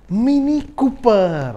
Mini Cooper.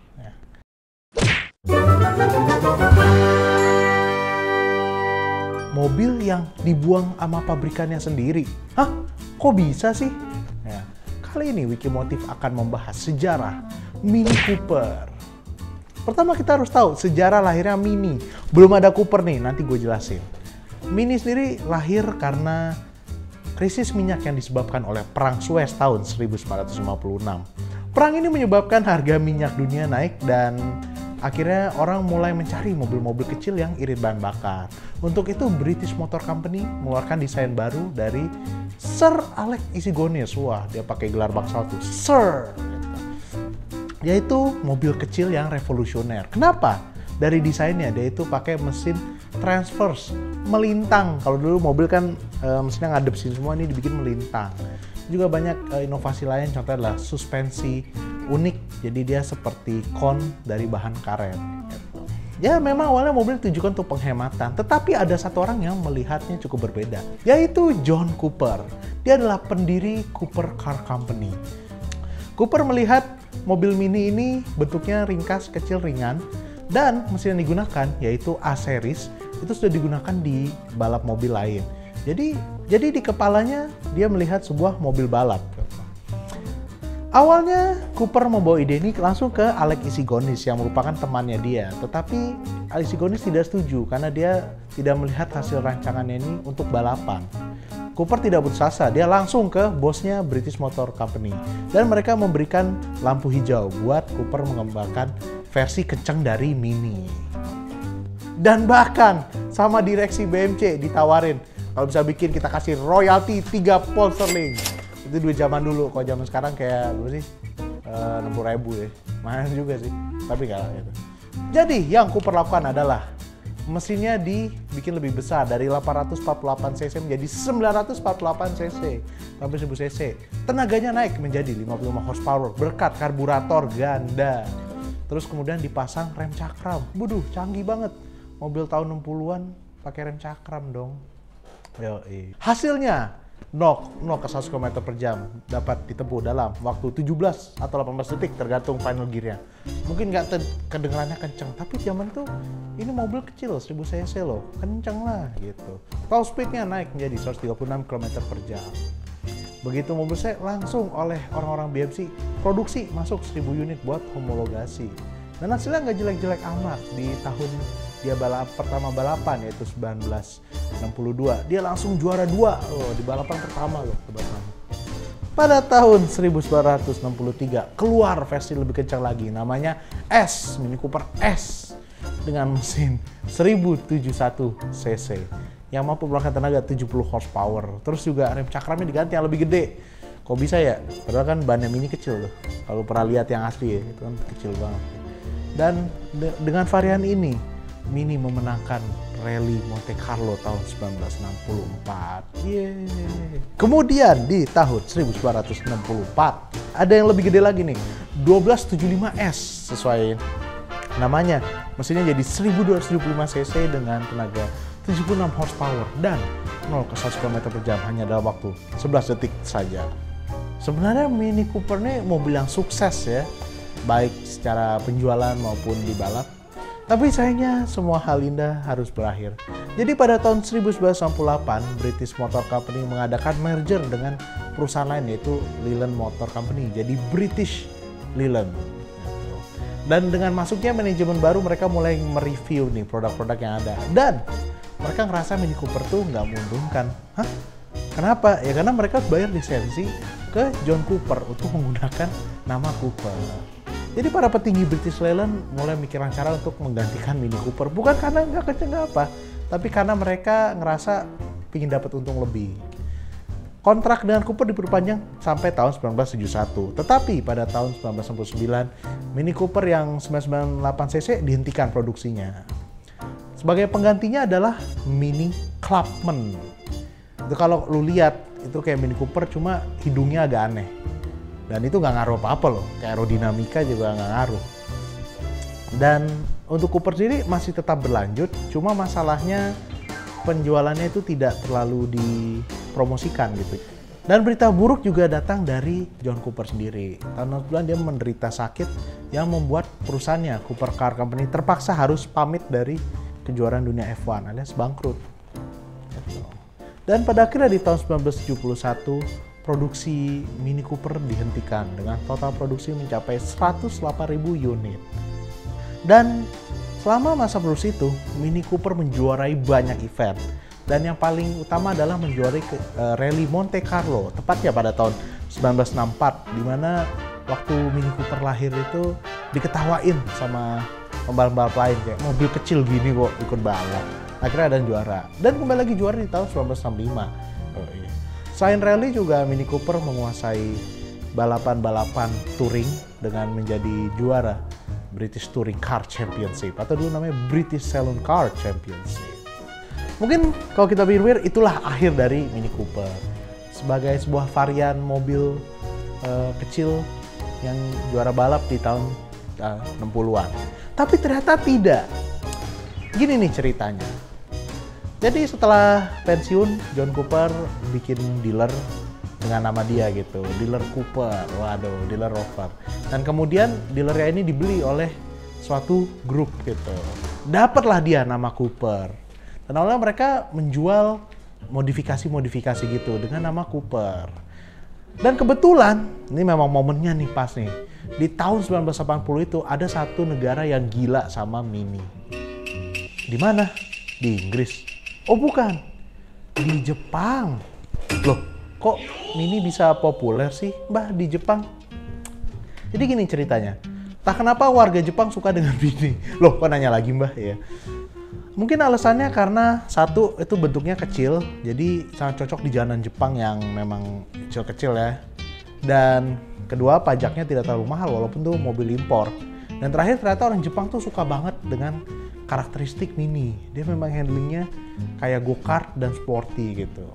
Mobil yang dibuang sama pabrikannya sendiri. Hah? Kok bisa sih? Ya, kali ini Wikimotif akan membahas sejarah Mini Cooper. Pertama kita harus tahu sejarah lahirnya Mini. Belum ada Cooper nih, nanti gue jelasin. Mini sendiri lahir karena krisis minyak yang disebabkan oleh Perang Suez tahun 1956. Perang ini menyebabkan harga minyak dunia naik dan akhirnya orang mulai mencari mobil-mobil kecil yang irit bahan bakar. Untuk itu British Motor Company mengeluarkan desain baru dari Sir Alex Isigounis. Wah, dia pakai gelar bangsal tuh, Sir. Yaitu mobil kecil yang revolusioner. Kenapa? Dari desainnya, dia itu pakai mesin transverse, melintang. Kalau dulu mobil kan mesinnya ngadep sini semua, ini dibikin melintang. Juga banyak inovasi lain, contohnya adalah suspensi unik, jadi dia seperti kon dari bahan karet. Ya memang awalnya mobil ditujukan untuk penghematan, tetapi ada satu orang yang melihatnya cukup berbeda, yaitu John Cooper. Dia adalah pendiri Cooper Car Company. Cooper melihat mobil Mini ini bentuknya ringkas, kecil, ringan, dan mesin yang digunakan yaitu A-Series itu sudah digunakan di balap mobil lain. Jadi di kepalanya dia melihat sebuah mobil balap. Awalnya Cooper membawa ide ini langsung ke Alex Isigounis yang merupakan temannya dia. Tetapi Isigounis tidak setuju karena dia tidak melihat hasil rancangannya ini untuk balapan. Cooper tidak putus asa, dia langsung ke bosnya British Motor Company. Dan mereka memberikan lampu hijau buat Cooper mengembangkan versi kencang dari Mini. Dan bahkan sama direksi BMC ditawarin, kalau bisa bikin kita kasih royalti 3 pound sterling. Itu duit zaman dulu, kalau zaman sekarang kayak berapa sih? 60.000 ya. Mahal juga sih, tapi nggak gitu. Jadi yang Cooper lakukan adalah mesinnya dibikin lebih besar dari 848 cc menjadi 948 cc sampai 1000 cc. Tenaganya naik menjadi 55 horsepower berkat karburator ganda. Terus kemudian dipasang rem cakram. Waduh, canggih banget. Mobil tahun 60-an pakai rem cakram dong. Yoi. Hasilnya 0 ke 100 km per jam dapat ditempuh dalam waktu 17 atau 18 detik tergantung final gear-nya. Mungkin nggak kedengarannya kenceng, tapi zaman tuh ini mobil kecil 1000 cc loh, kenceng lah gitu. Top speed-nya naik menjadi 136 km per jam. Begitu mobil saya langsung oleh orang-orang BMC produksi masuk 1000 unit buat homologasi. Dan hasilnya nggak jelek-jelek amat. Di tahun dia pertama balapan yaitu 1962, dia langsung juara 2 loh, di balapan pertama loh. Pada tahun 1963 keluar versi lebih kencang lagi, namanya S, Mini Cooper S dengan mesin 1071 cc yang mampu mengeluarkan tenaga 70 horsepower. Terus juga rem cakramnya diganti yang lebih gede. Kok bisa ya? Padahal kan bannya Mini kecil loh. Kalau pernah lihat yang asli ya, itu kan kecil banget. Dan dengan varian ini Mini memenangkan Rally Monte Carlo tahun 1964. Yeay. Kemudian di tahun 1964 ada yang lebih gede lagi nih, 1275S sesuai namanya. Mesinnya jadi 1275 cc dengan tenaga 76 horsepower dan 0 ke 100 km per jam hanya dalam waktu 11 detik saja. Sebenarnya Mini Cooper ini mobil yang sukses ya, baik secara penjualan maupun di balap. Tapi sayangnya semua hal indah harus berakhir. Jadi pada tahun 1998, British Motor Company mengadakan merger dengan perusahaan lain yaitu Leyland Motor Company. Jadi British Leyland. Dan dengan masuknya manajemen baru, mereka mulai mereview nih produk-produk yang ada. Dan mereka ngerasa Mini Cooper tuh nggak menguntungkan. Hah? Kenapa? Ya karena mereka bayar lisensi ke John Cooper untuk menggunakan nama Cooper. Jadi para petinggi British Leyland mulai mikirkan cara untuk menggantikan Mini Cooper. Bukan karena nggak kenceng nggak apa, tapi karena mereka ngerasa ingin dapat untung lebih. Kontrak dengan Cooper diperpanjang sampai tahun 1971. Tetapi pada tahun 1999, Mini Cooper yang 998 cc dihentikan produksinya. Sebagai penggantinya adalah Mini Clubman. Itu kalau lu lihat, itu kayak Mini Cooper cuma hidungnya agak aneh. Dan itu nggak ngaruh apa-apa loh, kayak aerodinamika juga nggak ngaruh. Dan untuk Cooper sendiri masih tetap berlanjut, cuma masalahnya penjualannya itu tidak terlalu dipromosikan gitu. Dan berita buruk juga datang dari John Cooper sendiri. Tahun 69 dia menderita sakit yang membuat perusahaannya, Cooper Car Company, terpaksa harus pamit dari kejuaraan dunia F1 alias bangkrut. Dan pada akhirnya di tahun 1971, produksi Mini Cooper dihentikan dengan total produksi mencapai 108.000 unit. Dan selama masa produksi itu, Mini Cooper menjuarai banyak event. Dan yang paling utama adalah menjuarai rally Monte Carlo, tepatnya pada tahun 1964, di mana waktu Mini Cooper lahir itu diketawain sama pembalap-pembalap lain, kayak mobil kecil gini kok ikut balap. Akhirnya ada yang juara, dan kembali lagi juara di tahun 1965. Selain rally juga Mini Cooper menguasai balapan-balapan touring dengan menjadi juara British Touring Car Championship, atau dulu namanya British Saloon Car Championship. Mungkin kalau kita pikir, itulah akhir dari Mini Cooper sebagai sebuah varian mobil kecil yang juara balap di tahun 60-an. Tapi ternyata tidak. Gini nih ceritanya. Jadi setelah pensiun, John Cooper bikin dealer dengan nama dia gitu, dealer Cooper, waduh, dealer Rover. Dan kemudian dealernya ini dibeli oleh suatu grup gitu. Dapatlah dia nama Cooper. Dan awalnya mereka menjual modifikasi-modifikasi gitu dengan nama Cooper. Dan kebetulan, ini memang momennya nih pas nih. Di tahun 1980 itu ada satu negara yang gila sama Mini. Di mana? Di Inggris. Oh bukan, di Jepang. Loh, kok Mini bisa populer sih, Mbah, di Jepang? Jadi gini ceritanya. Tak kenapa warga Jepang suka dengan Mini. Loh, kok nanya lagi, Mbah? Ya. Mungkin alasannya karena satu, itu bentuknya kecil, jadi sangat cocok di jalanan Jepang yang memang kecil-kecil ya. Dan kedua, pajaknya tidak terlalu mahal walaupun tuh mobil impor. Dan terakhir, ternyata orang Jepang tuh suka banget dengan karakteristik Mini. Dia memang handlingnya kayak go-kart dan sporty gitu.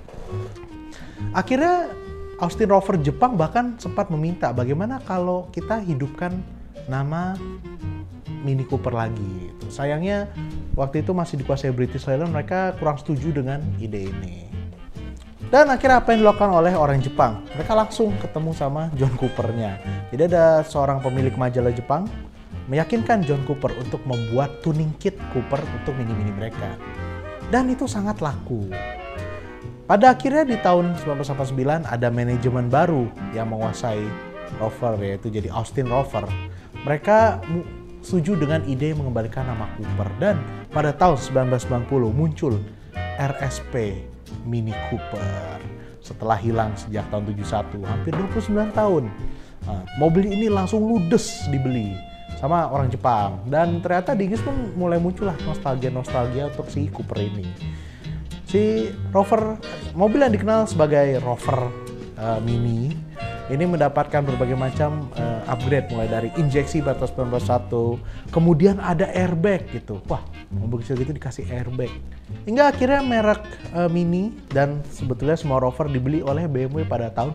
Akhirnya Austin Rover Jepang bahkan sempat meminta bagaimana kalau kita hidupkan nama Mini Cooper lagi. Sayangnya waktu itu masih dikuasai British Leyland, mereka kurang setuju dengan ide ini. Dan akhirnya apa yang dilakukan oleh orang Jepang? Mereka langsung ketemu sama John Cooper-nya. Jadi ada seorang pemilik majalah Jepang meyakinkan John Cooper untuk membuat tuning kit Cooper untuk mini-mini mereka. Dan itu sangat laku. Pada akhirnya di tahun 1989 ada manajemen baru yang menguasai Rover, yaitu jadi Austin Rover. Mereka setuju dengan ide mengembalikan nama Cooper, dan pada tahun 1990 muncul RSP Mini Cooper setelah hilang sejak tahun 71, hampir 29 tahun. Mobil ini langsung ludes dibeli sama orang Jepang, dan ternyata di Inggris pun mulai muncullah nostalgia untuk si Cooper ini. Si Rover, mobil yang dikenal sebagai Rover Mini, ini mendapatkan berbagai macam upgrade, mulai dari injeksi pada tahun 1991, kemudian ada airbag gitu. Wah, mobil kecil gitu dikasih airbag. Hingga akhirnya merek Mini dan sebetulnya semua Rover dibeli oleh BMW pada tahun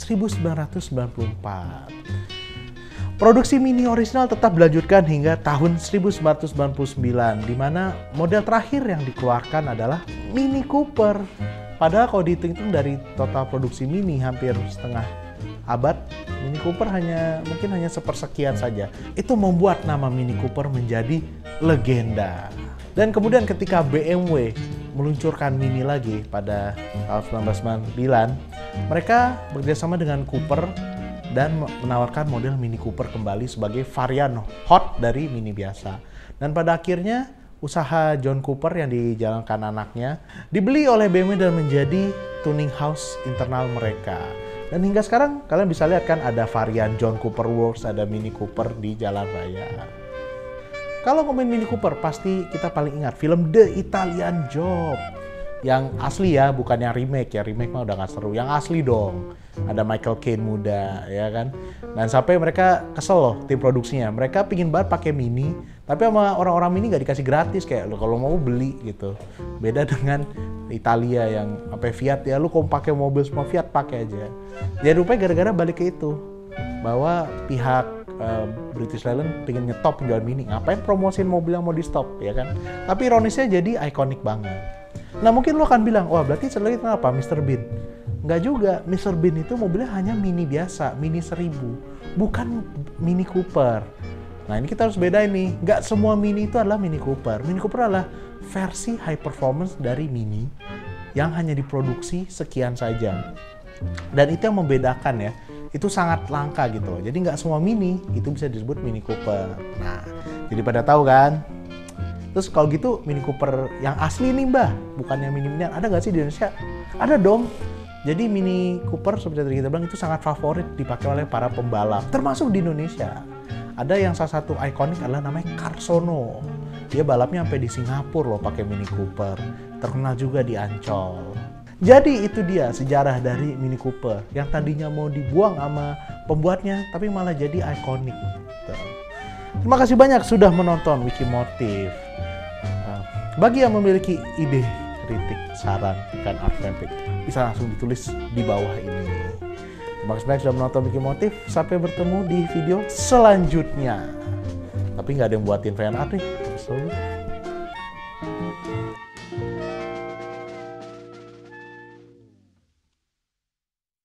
1994. Produksi Mini original tetap dilanjutkan hingga tahun 1999, di mana model terakhir yang dikeluarkan adalah Mini Cooper. Padahal kalau dihitung dari total produksi Mini hampir setengah abad, Mini Cooper mungkin hanya sepersekian saja. Itu membuat nama Mini Cooper menjadi legenda. Dan kemudian ketika BMW meluncurkan Mini lagi pada tahun 1999, mereka bekerjasama dengan Cooper dan menawarkan model Mini Cooper kembali sebagai varian hot dari Mini biasa. Dan pada akhirnya usaha John Cooper yang dijalankan anaknya dibeli oleh BMW dan menjadi tuning house internal mereka. Dan hingga sekarang kalian bisa lihat kan ada varian John Cooper Works, ada Mini Cooper di jalan raya. Kalau ngomongin Mini Cooper pasti kita paling ingat film The Italian Job. Yang asli ya, bukan yang remake ya. Remake mah udah gak seru. Yang asli dong. Ada Michael Caine muda, ya kan. Dan sampai mereka kesel loh tim produksinya. Mereka pingin banget pakai Mini, tapi sama orang-orang Mini gak dikasih gratis, kayak lo kalau mau beli gitu. Beda dengan Italia yang sampai Fiat ya, lu kalau pakai mobil semua Fiat pakai aja. Jadi rupanya gara-gara balik ke itu, bahwa pihak British Leyland pengen nyetop penjualan Mini. Ngapain promosiin mobil yang mau di stop, ya kan. Tapi ironisnya jadi ikonik banget. Nah mungkin lo akan bilang, wah berarti setelah itu kenapa Mr. Bean? Nggak juga, Mr. Bean itu mobilnya hanya Mini biasa, Mini 1000, bukan Mini Cooper. Nah ini kita harus bedain nih, nggak semua Mini itu adalah Mini Cooper. Mini Cooper adalah versi high performance dari Mini yang hanya diproduksi sekian saja. Dan itu yang membedakan ya, itu sangat langka gitu. Jadi nggak semua Mini itu bisa disebut Mini Cooper. Nah, jadi pada tahu kan? Terus kalau gitu Mini Cooper yang asli nih Mbah, bukan yang mini-minian, ada nggak sih di Indonesia? Ada dong. Jadi Mini Cooper seperti tadi kita bilang itu sangat favorit dipakai oleh para pembalap, termasuk di Indonesia. Ada yang salah satu ikonik adalah namanya Carsono. Dia balapnya sampai di Singapura loh pakai Mini Cooper. Terkenal juga di Ancol. Jadi itu dia sejarah dari Mini Cooper yang tadinya mau dibuang sama pembuatnya, tapi malah jadi ikonik. Terima kasih banyak sudah menonton Wikimotif. Bagi yang memiliki ide, kritik, saran, dan art graphic, bisa langsung ditulis di bawah ini. Terima kasih banyak sudah menonton Wikimotif. Sampai bertemu di video selanjutnya. Tapi nggak ada yang buatin fan art nih. So,